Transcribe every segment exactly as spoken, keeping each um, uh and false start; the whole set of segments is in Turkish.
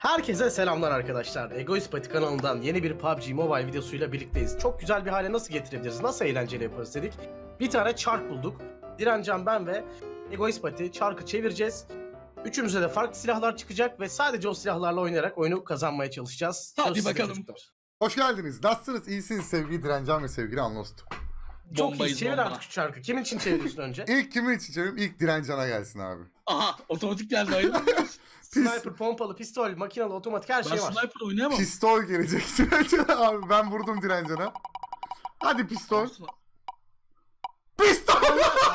Herkese selamlar arkadaşlar. Egoist Pati kanalından yeni bir P U B G Mobile videosuyla birlikteyiz. Çok güzel bir hale nasıl getirebiliriz, nasıl eğlenceli yaparız dedik. Bir tane çark bulduk. Direncan, ben ve Egoist Pati çarkı çevireceğiz. Üçümüze de farklı silahlar çıkacak ve sadece o silahlarla oynayarak oyunu kazanmaya çalışacağız. Hadi Söz bakalım. çocuklar. Hoş geldiniz. Nasılsınız? İyisiniz sevgili Direncan ve sevgili Unlost. Çok iyi. Bombayız, Çevir bomba. artık şu çarkı. Kimin için çeviriyorsun önce? İlk kimin için çevireyim? İlk Direncan'a gelsin abi. Aha otomatik geldi hayırlı olsun. Sniper, pompalı, pistol, makinalı, otomatik her Ben şey var. sniper oynayamam. Pistol gelecek Direncan'a abi. Ben vurdum Direncan'a. Hadi pistol. Pistol!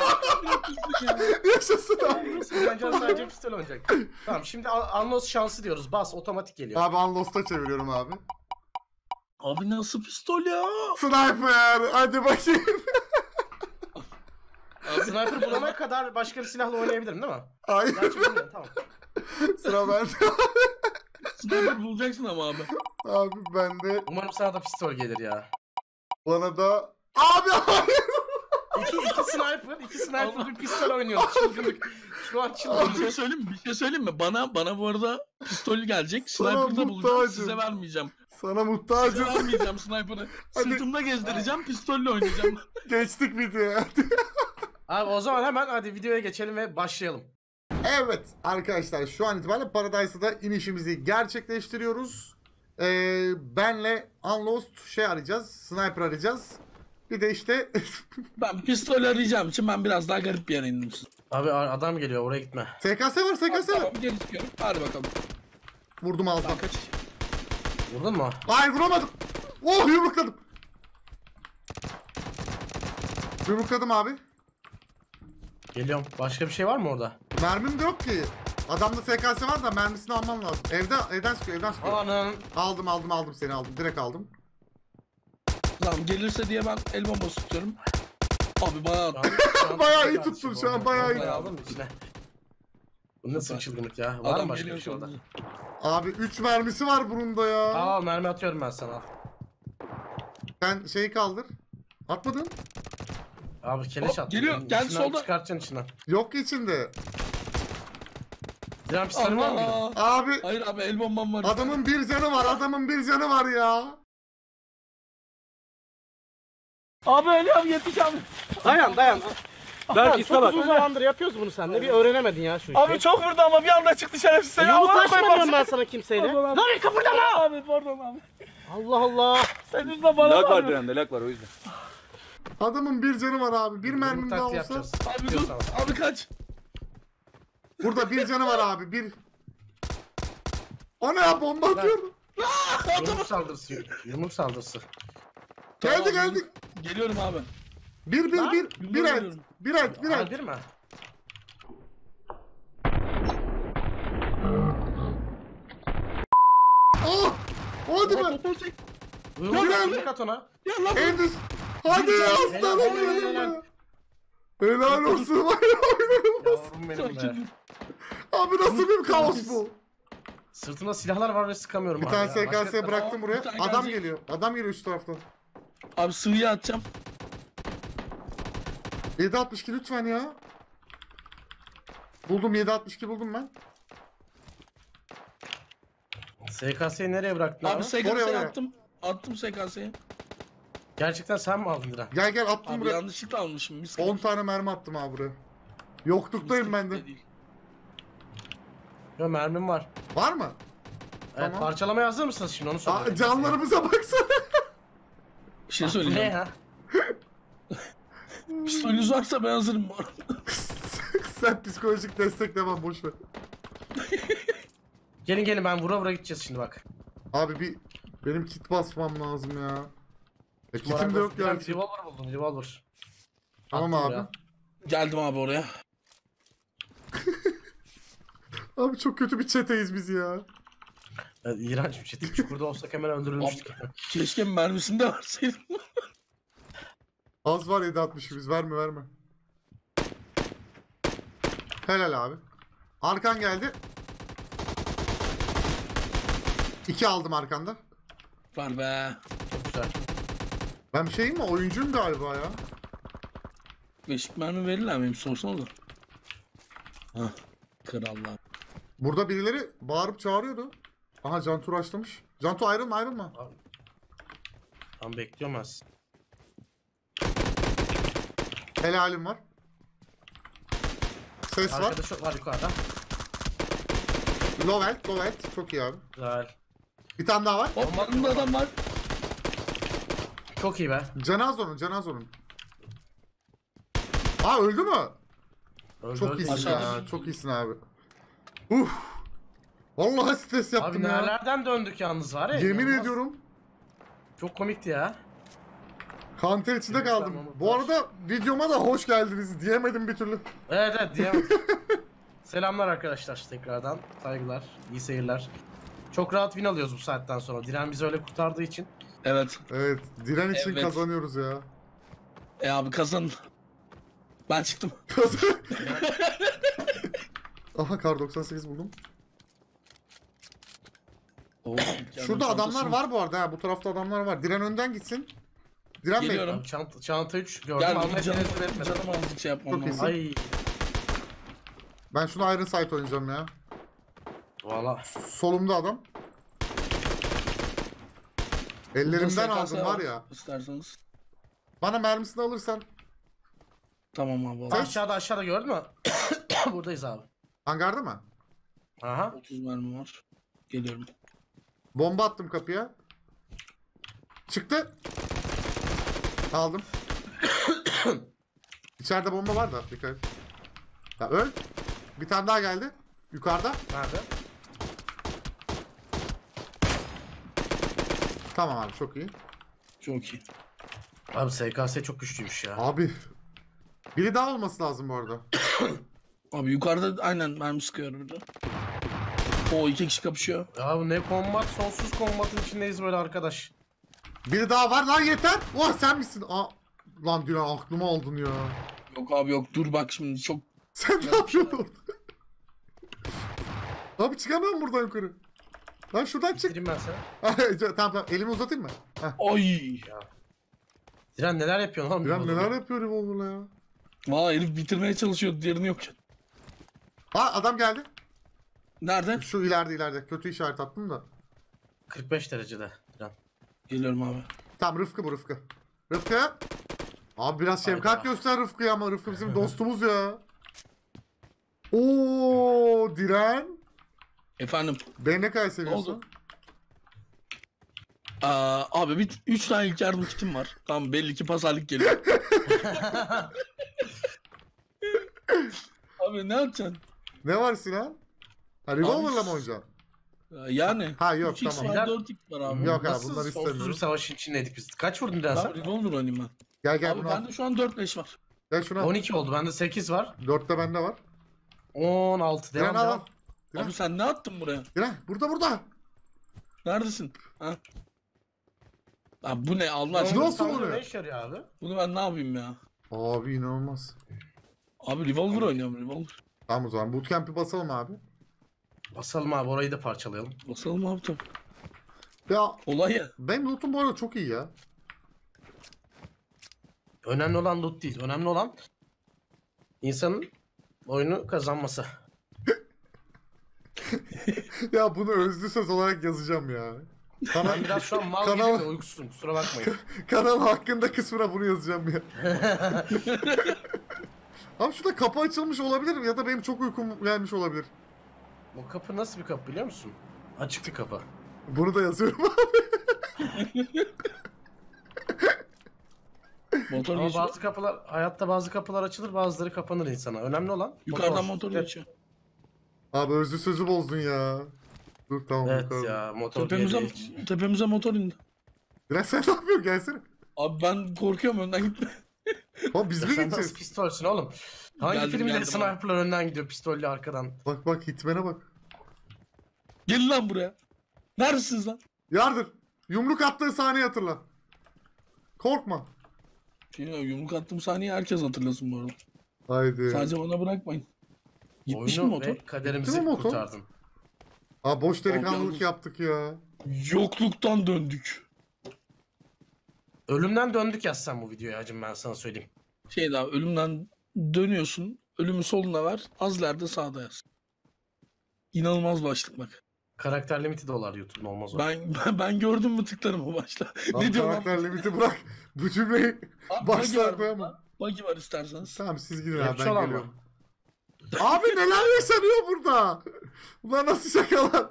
Yaşasın abi. Direncan sadece pistol oynayacak. Tamam, şimdi Anlos şansı diyoruz. Bas, otomatik geliyor. Abi Unlost'a çeviriyorum abi. Abi nasıl pistol ya? Sniper! Hadi bakayım. Sniper bulana kadar başka bir silahla oynayabilirim değil mi? Hayır. Gerçi bilmiyorum, tamam. Sıra bende. Sniper bulacaksın ama abi. Abi bende. Umarım sana da pistol gelir ya. Bana da. Abi hayır. İki, iki sniper, iki sniper bir pistol oynuyor. Çılgınlık. Şu an Bir çılgınlık. şey söyleyeyim mi? Bir şey söyleyeyim mi? Bana bana bu arada pistol gelecek. Sana Sniper'da bulacağım. muhtacım. Size vermeyeceğim. Sana Size muhtacım. vermeyeceğim sniper'ı. Hadi. Sırtımda gezdireceğim. Pistolle oynayacağım. Geçtik videoya. Abi o zaman hemen hadi videoya geçelim ve başlayalım. Evet arkadaşlar, şu an itibariyle Paradise'a da inişimizi gerçekleştiriyoruz. Ee, benle Unlost şey arayacağız, sniper arayacağız. Bir de işte Ben pistol arayacağım için ben biraz daha garip bir yere indim. Abi adam geliyor, oraya gitme. S K S var, S K S var. Tamam geri çıkıyorum. Hadi bakalım. Vurdum ağzına. Kaç. Vurdun mu? Hayır, vuramadım. Oh, yumrukladım. Yumrukladım abi. Geliyorum. Başka bir şey var mı orada? Mermim de yok ki. Adamda S K S var da mermisini almam lazım. Evde, evden çıkıyor, evden çıkıyor. Anam. Aldım, aldım, aldım seni aldım. Direkt aldım. Tamam gelirse diye ben el bombası tutuyorum. Abi bayağı Bayağı iyi tuttun şu an, bayağı iyi. Aldım içine. Bu nasıl bir çılgınlık ya? Var mı adam başka bir geliyor şey şu orada? anda. Abi üç mermisi var bunun da ya. Aa, mermi atıyorum ben sana. Sen şeyi kaldır. Atmadın. Abi keleş Hop, attım. geliyor, İçinden geldi solda. Çıkartacaksın içinden. Yok ki içinde. Diren pistolün var mıydı? Allah. Abi Hayır abi el bombam var. adamın bir canı var, adamın bir canı var ya. Abi ölüyorum yetiş abi. Dayan dayan. Berk iste bak. Uzun zamandır yapıyoruz bunu seninle. Bir öğrenemedin ya şu işi. Abi çok vurdu ama bir anda çıktı şerefsiz seni. Yumruklaşmıyorum ben sana kimseyle. Lan Lan kıpırdama! Abi pardon abi. Allah Allah. Sen yüzünden bana Lag var var. birinde, lag var o yüzden. Adamın bir canı var abi. Bir mermim Yumruk daha taktiği olsa. yapacağız. Abi dur. Diyorsan. Abi kaç. Burada bir canı var abi. Bir. O ne ya, bomba atıyorum. Yumruk saldırısı. Yumruk saldırısı. Geldi Tamam, geldi. Geliyorum abi. Bir bir Lan, bir. Bir yumruğa et. geliyorum. Bir et. Bir Aa, et. bir mi? Oh. Hadi be. Yumruk Diren. yumruk at ona. Ya lan Endüs. Hadi Helal, aslanım helal, benim helal. be. Helal olsun. Helal olsun. Yavrum benim be. Abi nasıl bir kaos bu? Sırtımda silahlar var ve sıkamıyorum Bir abi tane ya. S K Başka- S bıraktım Bir buraya. tane Adam gelecek. geliyor. Adam geliyor şu taraftan. Abi sıvıyı atacağım. yedi altmış iki lütfen ya. Buldum, yedi altmış iki buldum ben. S K S'yi nereye bıraktın abi? Abi Oraya, S K S'yi oraya. attım. Attım S K S'yi. Gerçekten sen mi aldın Diren? Gel gel attım Abi buraya. yanlışlıkla almışım. Mis on tane mermi attım abi buraya. Yokluktayım ben de. Değil. Yok, mermim var. Var mı? Evet, Tamam. parçalamaya hazır mısınız şimdi onu Aa, soruyorum. canlarımıza baksana. Bir şey Ne söyleyeceğim. ya? Pistolünüz varsa ben hazırım bu arada. Sen psikolojik destek devam, boş ver. Gelin gelin, ben vura vura gideceğiz şimdi bak. Abi bir benim kit basmam lazım ya. E, Şu kitim de yok Diren, ya. revolver buldum, revolver. Tamam Attım abi. ya. Geldim abi oraya. Abi çok kötü bir çeteyiz biz ya. Evet, iğrenç bir şey. Çukurda olsak hemen öldürülmüştük. Keşke mermisini de verseydim. Az var yedi altmışı, biz verme verme. Helal abi. Arkan geldi. İki aldım arkanda. Var be. Çok güzel. Ben bir şeyim mi? Oyuncuyum galiba ya. Beşik mermi verirler miyim sorsana da. Hah. Krallar. Burada birileri bağırıp çağırıyordu. Aha Cantu açlamış. Cantu ayrılma ayrılma. Tam bekliyorum az. Helalim var. Ses var. Arkadaş var yukarıda. Lovelt, Lovelt. Çok iyi abi. Güzel. Bir tane daha var. Hop yanımda adam var. Çok iyi be. Canaz onun, Canaz onun. Aa öldü mü? Öldü, Çok öldü. iyisin Aşağıda. ya. Çok iyisin abi. Uf. Vallahi stres yaptım Abi ya. nerelerden döndük yalnız var ya. Yemin inanılmaz. ediyorum. Çok komikti ya. Kan ter içinde kaldım. Bu arada videoma da hoş geldiniz diyemedim bir türlü. Evet evet diyemedim. Selamlar arkadaşlar tekrardan. Saygılar, iyi seyirler. Çok rahat win alıyoruz bu saatten sonra. Diren bizi öyle kurtardığı için. Evet. Evet, diren için Evet. kazanıyoruz ya. E abi kazan. Ben çıktım. Aha kar doksan sekiz buldum. Oo, Şurada canım adamlar çantası. var bu arada ha. Bu tarafta adamlar var. Diren önden gitsin. Diren Bey. Geliyorum. Abi çanta, çanta üç gördüm. Gel Almaya canım, tenezzül etmedim. canım azıcık şey yapmam Çok lazım. iyisin. Ay. Ben şunu Iron Sight oynayacağım ya. Valla. Solumda adam. Ellerimden Burada aldın S K S var ya. İsterseniz. Bana mermisini alırsan. Tamam abi. Sen- Aşağıda aşağıda gördün mü? Buradayız abi. Hangarda mı? Aha. otuz mermi var. Geliyorum. Bomba attım kapıya. Çıktı. Aldım. İçeride bomba var da dikkat et. Ya öl. Bir tane daha geldi. Yukarıda. Nerede? Tamam abi çok iyi. Çok iyi. Abi S K S çok güçlüymüş ya. Abi. Biri daha olması lazım bu arada. Abi yukarıda aynen mermi sıkıyor burada. O iki kişi kapışıyor. Ya bu ne kombat, sonsuz kombatın içindeyiz böyle arkadaş. Biri daha var lan yeter. Oh sen misin? Aa, lan Dilan aklıma aldın ya. Yok abi yok dur bak şimdi çok. Sen ne yapıyorsun orada? Abi çıkamıyorum buradan yukarı. Lan şuradan çık. Bitireyim ben seni. tamam tamam elimi uzatayım mı? Heh. Ay. Diren neler yapıyorsun lan? Dilan neler yapıyor Revolver'la ya? Valla herif bitirmeye çalışıyor diğerini yok. Aa adam geldi. Nerede? Şu ileride ileride. Kötü işaret attım da. kırk beş derecede Diren. Geliyorum abi. Tamam Rıfkı bu Rıfkı. Rıfkı. Abi biraz şefkat Hayda. göster Rıfkı'ya ama Rıfkı bizim dostumuz ya. Oo Diren. Efendim. Ben ne kadar Ne seviyorsun? oldu? Aa, abi bir üç tane ilk yardım kitim var. Tamam belli ki pazarlık geliyor. Abi ne yapacaksın? Ne var Sinan? Ha Revolver'la mı oynayacaksın? Ee, Yani. Ha yok üç x tamam. var dört x var abi. Yok abi Nasıl bunları sonsuz bir istemiyorum. savaşın içindeydik biz? Kaç vurdun Diren Ben sen? revolver oynayayım ben. Gel gel Abi bunu al. bende şu an dört leş var. Gel şunu al. on iki oldu. Bende sekiz var. Dörtte bende var. on altı. Diren Devam al al. devam. Diren. Abi sen ne attın buraya? Diren burada burada. Neredesin? Ha? Abi bu ne Allah Ne aşkına? olsun Savaşın oluyor? Ne işe yarıyor abi? Bunu ben ne yapayım ya? Abi inanılmaz. Abi revolver oynuyorum revolver. Tamam o zaman bootcamp'i basalım abi. Basalım abi orayı da parçalayalım. Basalım abi tabii. Ya Olay ya. benim lootum bu arada çok iyi ya. Önemli olan loot değil. Önemli olan insanın oyunu kazanması. Ya bunu özlü söz olarak yazacağım ya. Kanal, Ben biraz şu an mal Kanal- gibi ve uykusuzum. Kusura bakmayın. kanal hakkında kısmına bunu yazacağım ya. Abi şurada kapı açılmış olabilir mi? Ya da benim çok uykum gelmiş olabilir. O kapı nasıl bir kapı biliyor musun? Açık bir kapı. Bunu da yazıyorum. Motor Ama geçiyor. bazı kapılar, hayatta bazı kapılar açılır bazıları kapanır insana. Önemli olan Yukarıdan motor Evet, geçiyor. Abi özlü sözü bozdun ya. Dur tamam. Evet yukarı. ya motor Tepemize, diye değil. tepemize motor indi. Biraz sen ne yapıyorsun? Gelsene. Abi ben korkuyorum önden gitme. Oğlum biz mi Sen nasıl gideceğiz? pistolsün oğlum? Hangi Geldim, filmde geldim sniperlar önden gidiyor pistolle arkadan? Bak bak hitmene bak. Gelin lan buraya. Neredesiniz lan? Yardır. Yumruk attığı sahneyi hatırla. Korkma. Şey, ya, yumruk attığım saniye herkes hatırlasın bu arada. Haydi. Sadece bana bırakmayın. Gitmiş mi Oyunu motor? ve kaderimizi Gitti mi motor? kurtardın. Aa boş delikanlılık Yalnız- yaptık ya. Yokluktan döndük. Ölümden döndük yazsan bu videoya hacım ben sana söyleyeyim. Şey daha ölümden dönüyorsun. Ölümü soluna ver. Az ileride sağda yaz. İnanılmaz başlık bak. Karakter limiti dolar YouTube'un olmaz o. Ben, ben, ben gördüm mü tıklarım o başta. Lan Ne diyorsun lan? karakter limiti bırak. Bu cümleyi Abi, buggy baştan var koyamam. burada. Buggy var isterseniz. Tamam siz gidin Hep abi ben çalan geliyorum. Abi neler yaşanıyor burada? Bunlar nasıl şakalar?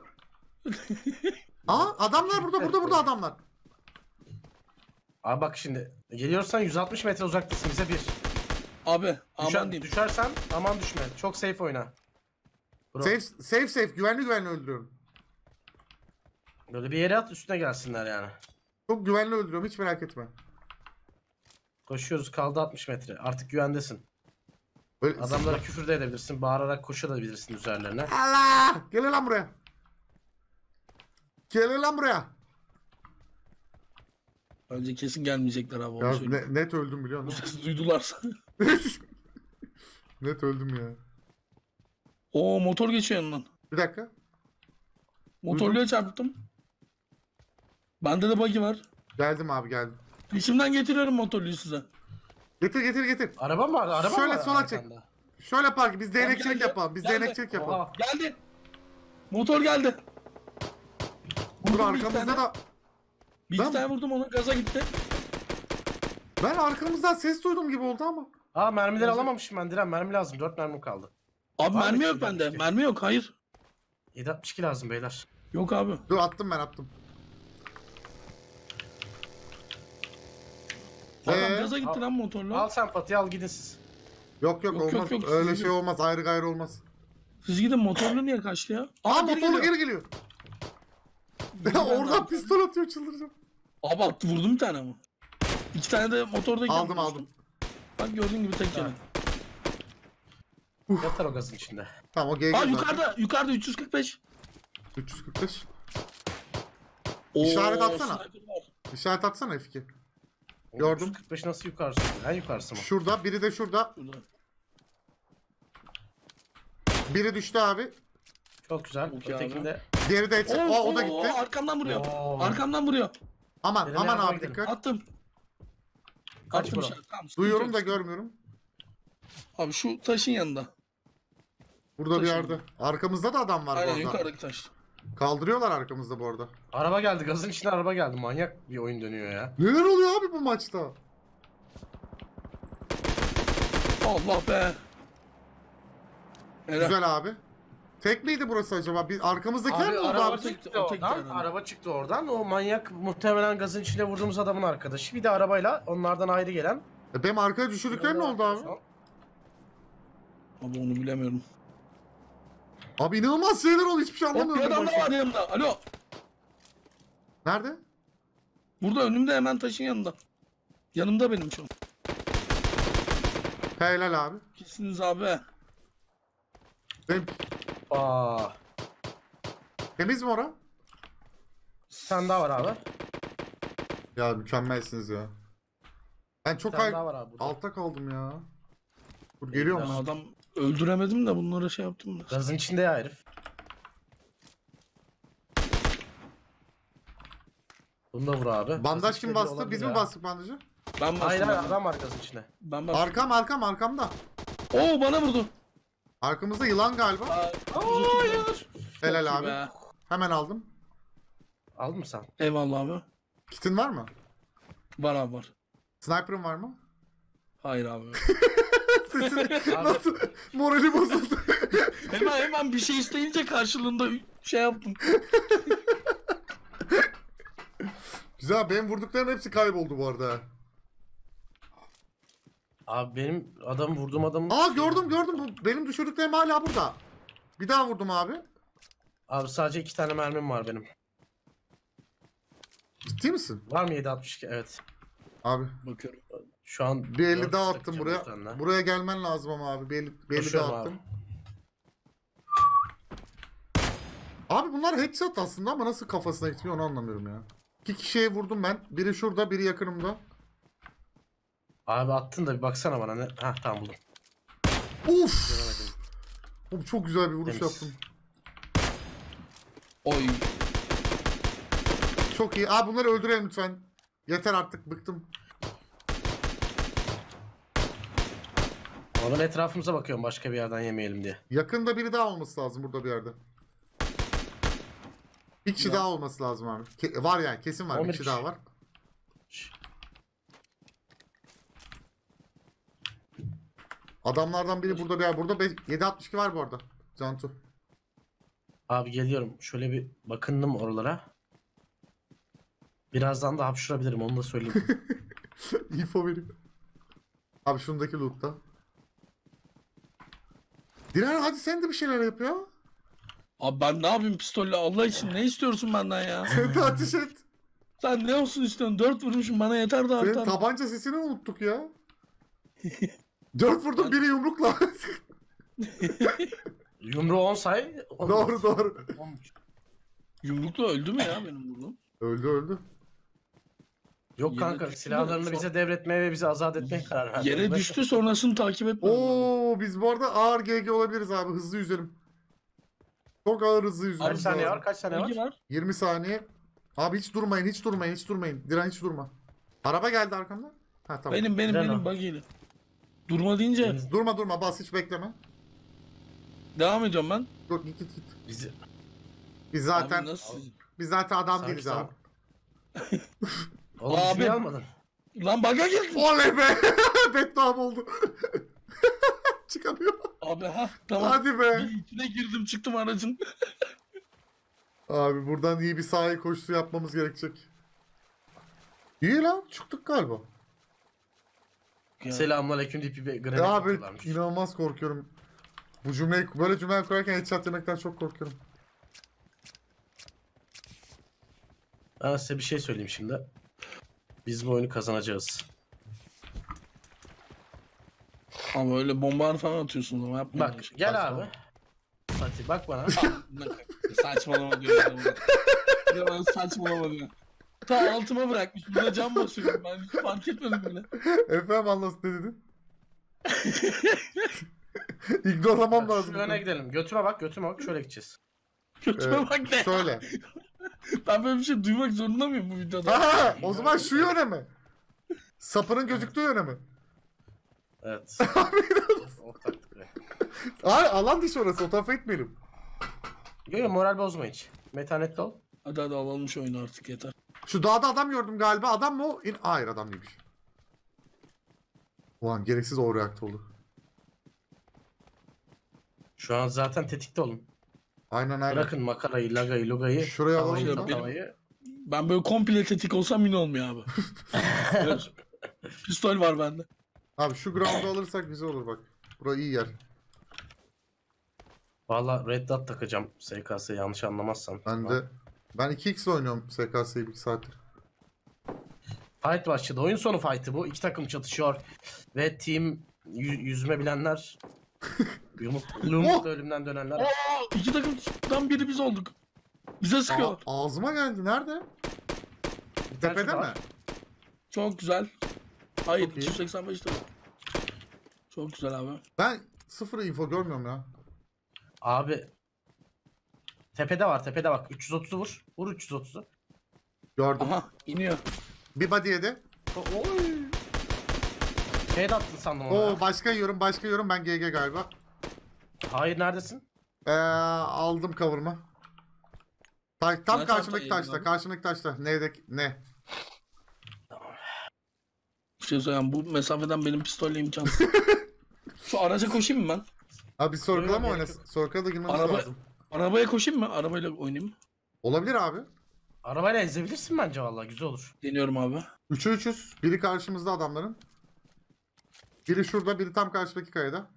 Aa adamlar burada burada burada adamlar. Abi bak şimdi geliyorsan yüz altmış metre uzaktasın bize bir. Abi aman Düşer, diyeyim. düşersen aman düşme. Çok safe oyna. Bro, Safe safe safe güvenli güvenli öldürüyorum. böyle bir yere at üstüne gelsinler yani. Çok güvenli öldürüyorum hiç merak etme. Koşuyoruz kaldı altmış metre. Artık güvendesin. Böyle Adamlara küfür de edebilirsin. Bağırarak koşabilirsin üzerlerine. Allah! Gel lan buraya. Gel lan buraya. Bence kesin gelmeyecekler abi. Onu Ya söyleyeyim. ne, net öldüm biliyor Bu musun? sesi duydularsa. Net öldüm ya. Oo motor geçiyor yanından. Bir dakika. Motorluya çarptım. Bende de buggy var. Geldim abi geldim. Peşimden getiriyorum motorluyu size. Getir getir getir. Araba mı var? Araba Şöyle mı var sola çek. arkanda? Şöyle park biz değnekçilik geldi. yapalım. Biz Geldi. değnekçilik yapalım. Oha. Geldi. Motor geldi. Dur Vurdum bir iki arkamızda tane. da Bir iki Ben- tane vurdum ona gaza gitti. ben arkamızdan ses duydum gibi oldu ama. Aa mermileri alamamışım ben Diren. Mermi lazım. dört mermim kaldı. Abi Var mermi mı yok içinde bende. bir şey? Mermi yok hayır. yedi altmış iki lazım beyler. Yok abi. Dur attım ben attım. Adam Ee? gaza gitti Al- lan motorla. Al sen patiyi al gidin siz. Yok yok, Yok, yok, olmaz. yok, Öyle siz- şey olmaz. Ayrı gayrı olmaz. Siz gidin motorlu niye kaçtı ya? Aa geri motorlu geliyor. geri geliyor. Ya Ben oradan de- pistol atıyor çıldıracağım. Abi attı vurdum bir tane ama. İki tane de motordayken Aldım vurmuştum. aldım. Bak gördüğün gibi tek yedim. Yatar o gazın içinde. Tamam o G G Aa zaten. yukarıda yukarıda üç yüz kırk beş. üç yüz kırk beş. Oo, İşaret atsana. sniper var. İşaret atsana F iki. Oğlum, Gördüm. yüz kırk beş nasıl yukarısı? En yukarısı mı? Şurada biri de şurada. Şurada. Biri düştü abi. Çok güzel. Çok iyi Ötekinde. Diğeri de Oo, o, o da oo, gitti. oo, arkamdan vuruyor. Oo. Arkamdan vuruyor. Aman Birine aman yardıma abi gidelim. dikkat. Attım. Kaç Attım bro? işaret. Tamam, sıkıntı Duyuyorum yok. da görmüyorum. Abi şu taşın yanında. Burada bir Taşın. yerde. Arkamızda da adam var bu Aynen arada. yukarıdaki taş. Kaldırıyorlar arkamızda bu arada. Araba geldi. Gazın içine araba geldi. Manyak bir oyun dönüyor ya. Neler oluyor abi bu maçta? Allah be. Helal. Güzel abi. Tek miydi burası acaba? Bir arkamızdakiler Abi, mi oldu araba abi? çıktı O tek oradan. yani. Araba çıktı oradan. O manyak muhtemelen gazın içine vurduğumuz adamın arkadaşı. Bir de arabayla onlardan ayrı gelen. E benim arkaya düşürdüklerim ne oldu abi? Abi onu bilemiyorum. Abi inanılmaz şeyler oldu. Hiçbir şey Hop bir anlamıyorum. adam bu daha var maçta. yanımda. Alo. Nerede? Burada önümde hemen taşın yanında. Yanımda benim şu an. Helal abi. Kimsiniz abi? Benim... Aa. Temiz mi ora? Bir tane daha var abi. Ya mükemmelsiniz ya. Ben Bir çok tane ay... daha var abi burada. altta kaldım ya. Dur geliyor Ben mu? adam öldüremedim de bunlara şey yaptım da. Gazın içinde ya herif. Bunu da vur abi. Bandaj Gazın kim içinde bastı? olabilir Biz mi ya. bastık bandajı? Ben bastım. Hayır hayır ben. adam var gazın içinde. Ben bastım. Arkam arkam arkamda. Oo bana vurdu. Arkamızda yılan galiba. Aa, Hayır. Helal çok iyi abi. be. Hemen aldım. Aldın mı sen? Eyvallah abi. Kitin var mı? Var abi var. Sniper'ın var mı? Hayır abi. Sesin nasıl? Morali bozuldu. hemen hemen bir şey isteyince karşılığında şey yaptım. Güzel benim vurduklarım hepsi kayboldu bu arada. Abi benim adam vurduğum adamın... Aa gördüm gördüm. Bu benim düşürdüklerim hala burada. Bir daha vurdum abi. Abi sadece iki tane mermim var benim. Ciddi misin? Var mı yedi altmış iki? Evet. Abi Bakıyorum. Şu an... bir elli dört daha takacağım attım buraya. bir tane. Buraya gelmen lazım ama abi. Bir elli, bir elli Koşuyorum daha abi. attım. Abi bunlar headshot aslında ama nasıl kafasına gitmiyor onu anlamıyorum ya. İki kişiye vurdum ben. Biri şurada, biri yakınımda. Abi attın da bir baksana bana ne... Hah tamam buldum. Uf! Göremedim. Oğlum çok güzel bir vuruş Temiz. yaptım. Oy. Çok iyi. Abi bunları öldürelim lütfen. Yeter artık bıktım. Ama ben etrafımıza bakıyorum başka bir yerden yemeyelim diye. Yakında biri daha olması lazım burada bir yerde. Bir kişi Ya. daha olması lazım abi. Ke- var yani kesin var. on Bir bir kişi kişi. daha var. Adamlardan biri burada bir yer. Burada be- yedi altmış iki var bu arada. Cantu. Abi geliyorum. Şöyle bir bakındım oralara. Birazdan da hapşurabilirim onu da söyleyeyim. Info vereyim. Abi şundaki loot'ta. Diren hadi sen de bir şeyler yap ya. Abi ben ne yapayım pistolle Allah için ne istiyorsun benden ya? Sen de ateş et. Sen ne olsun istiyorsun? Dört vurmuşum bana yeter de Senin artar. tabanca sesini unuttuk ya. Dört vurdum biri yumrukla. Yumruğu on say. on- Doğru doğru. on- Yumrukla öldü mü ya benim vurduğum? Öldü öldü. Yok Yere kanka düştü silahlarını mü? bize devretmeye ve bizi azat etmeye karar verdi. Yere düştü sonrasını takip etmedim. Oo biz bu arada ağır G G olabiliriz abi. Hızlı yüzelim. Çok ağır hızlı Kaç yüzmemiz saniye lazım. var? Kaç saniye var? Bilgi var. yirmi saniye. Abi hiç durmayın, hiç durmayın, hiç durmayın. Diren hiç durma. Araba geldi arkamda. Ha tamam. Benim benim Renault. benim bagiyle. Durma deyince Durma durma bas hiç bekleme. devam ediyorum ben. Dur git git git. Bizi... Biz zaten Abi nasıl? biz zaten adam Sanki değiliz sana- abi. Oğlum Abi- bizi niye almadın? Lan baga girdim. Oley be! Bedduam oldu. Çıkamıyor. Abi ha tamam. Hadi be. Bir içine girdim çıktım aracın. Abi buradan iyi bir sahil koşusu yapmamız gerekecek. İyi lan çıktık galiba. Ya, Selamünaleyküm deyip bir granit Ya abi atıyorlarmış. inanılmaz korkuyorum. Bu cümleyi böyle cümle kurarken headshot yemekten çok korkuyorum. Ben size bir şey söyleyeyim şimdi. Biz bu oyunu kazanacağız. Ama öyle bomba falan atıyorsun ama yapma. Bak öyle şey. gel saçma. abi. Fatih bak bana. Saçmalama diyor. ya. Ya ben saçmalama diyor. Ta altıma bırakmış. Burada cam basıyorum ben. Hiç fark etmedim bile. Efendim anlasın ne dedin? İgnoramam lazım. Şu öne gidelim. Götüme bak götüme bak şöyle gideceğiz. Kötüme Ee, bak ne? Şöyle. Ben böyle bir şey duymak zorunda mıyım bu videoda? Ha, o zaman şu yöne mi? Sapının gözüktüğü yöne mi? Evet. O taktik be. Ay alan dışı orası o tarafa etmeyelim. Yo yo moral bozma hiç. Metanetli ol. Hadi hadi alalım şu oyunu artık yeter. Şu dağda adam gördüm galiba. Adam mı o? İn Hayır adam değilmiş. Ulan gereksiz overreact oldu. Şu an zaten tetikte olun. Aynen aynen. Bırakın makarayı, lagayı, lugayı. Şuraya alalım tavayı, o zaman. tavayı. Ben böyle komple tetik olsam yine olmuyor abi. Evet. Pistol var bende. Abi şu ground'u alırsak güzel olur bak. Bura iyi yer. Valla Red Dot takacağım S K S yanlış anlamazsan. Ben de ben iki x oynuyorum S K S'yi bir saattir. Fight başladı. Oyun sonu fight'ı bu. İki takım çatışıyor. Ve team yü- yüzme bilenler yumruk, yumrukla ölümden dönenler. Aa, iki takımdan biri biz olduk. Bize sıkıyor. Aa, ağzıma geldi. Nerede? Tepede şurada mi? var. Çok güzel. Hayır Çok iyi. iki yüz seksen beş lira. Çok güzel abi. Ben sıfır info görmüyorum ya. Abi tepede var tepede bak. üç yüz otuzu vur. Vur üç yüz otuzu. Gördüm. Aha iniyor. Bir body yedi. O- Oy. Şey de attın sandım ona. Oo başka yiyorum başka yiyorum ben G G galiba. Hayır neredesin? Ee, aldım kavurma. Ta- tam Ne karşımdaki tarafta taşta, yedin karşımdaki taşta. Neydeki ne? Bir şey söyleyeyim bu mesafeden benim pistolle imkansız. Şu araca koşayım mı ben? Abi bir sorgula Yok, mı yok, oynasın? Sorgula da girmemiz Araba- lazım. Arabaya koşayım mı? Arabayla oynayayım mı? Olabilir abi. Arabayla ezebilirsin bence vallahi güzel olur. Deniyorum abi. üçe üçüz. Biri karşımızda adamların. Biri şurada, biri tam karşıdaki kayada.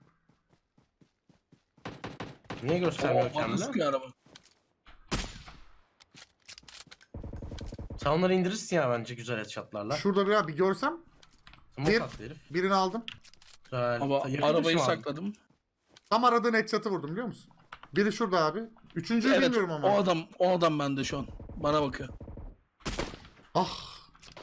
Niye göstermiyor Oo, bana kendini? sıkıyor araba. Sen onları indirirsin ya bence güzel headshotlarla. Şurada bir abi görsem Smoke bir- attı herif. birini aldım. Güzel. Ama Yakın arabayı düşüm abi. sakladım. Tam aradığın headshot'ı vurdum biliyor musun? Biri şurada abi. Üçüncüyü Evet bilmiyorum ama. o adam o adam bende şu an. Bana bakıyor. Ah.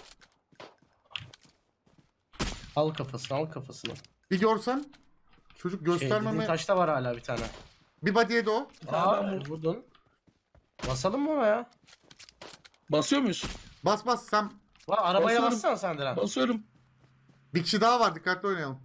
Al kafasını al kafasını. Bir görsem. Çocuk Şey, göstermeme. dediğin taşta var hala bir tane. Bir body yedi o. Bir tane ben Aa vurdum. vurdun. Basalım mı ona ya? Basıyor muyuz? Bas bas sen. Valla arabaya Basıyorum. bassana sen Diren. Basıyorum. Bir kişi daha var dikkatli oynayalım.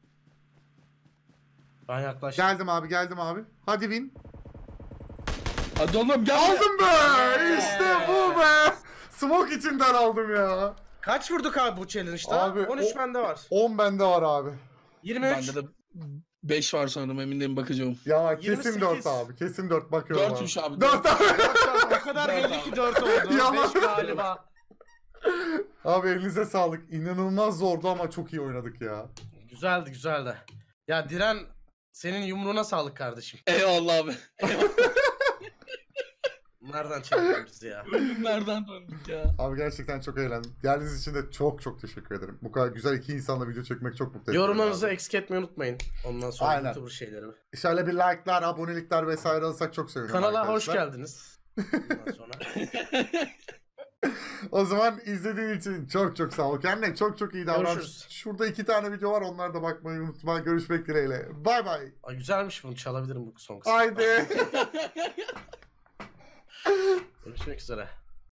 Ben yaklaştım. Geldim abi geldim abi. Hadi win. Hadi oğlum gel. Aldım be! İşte bu be! Smoke içinden aldım ya. Kaç vurduk abi bu challenge'da? Abi, on üç o- bende var. on bende var abi. yirmi üç. Bende de beş var sanırım, emin değilim, bakacağım. Ya yirmi kesin sekiz. dört abi. Kesin dört bakıyorum Dörtmüş abi. dört abi. O kadar belli ki dört oldu. Yalan. beş galiba. Abi elinize sağlık. İnanılmaz zordu ama çok iyi oynadık ya. Güzeldi güzeldi. Ya Diren senin yumruğuna sağlık kardeşim. Eyvallah abi. Nereden çevirdin bizi ya? Nereden döndük ya? Abi gerçekten çok eğlendim. Geldiğiniz için de çok çok teşekkür ederim. Bu kadar güzel iki insanla video çekmek çok mutlu edici. Yorumlarınızı eksik etmeyi unutmayın. Ondan sonra Aynen. YouTuber şeylerimi. Şöyle bir like'lar, abonelikler vesaire alırsak çok sevinirim Kanala arkadaşlar. hoş geldiniz. Ondan sonra. O zaman izlediğin için çok çok sağ ol. Kendine çok çok iyi davran. Görüşürüz. Şurada iki tane video var. Onlara da bakmayı unutma. Görüşmek dileğiyle. Bay bay. Ay, güzelmiş bunu çalabilirim bu son kısmı. Haydi. Görüşmek üzere.